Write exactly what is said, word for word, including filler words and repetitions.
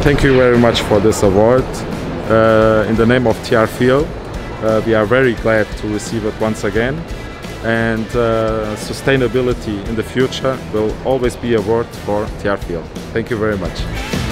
Thank you very much for this award. Uh, in the name of T R F I L, uh, we are very glad to receive it once again. And uh, sustainability in the future will always be a word for T R F I L. Thank you very much.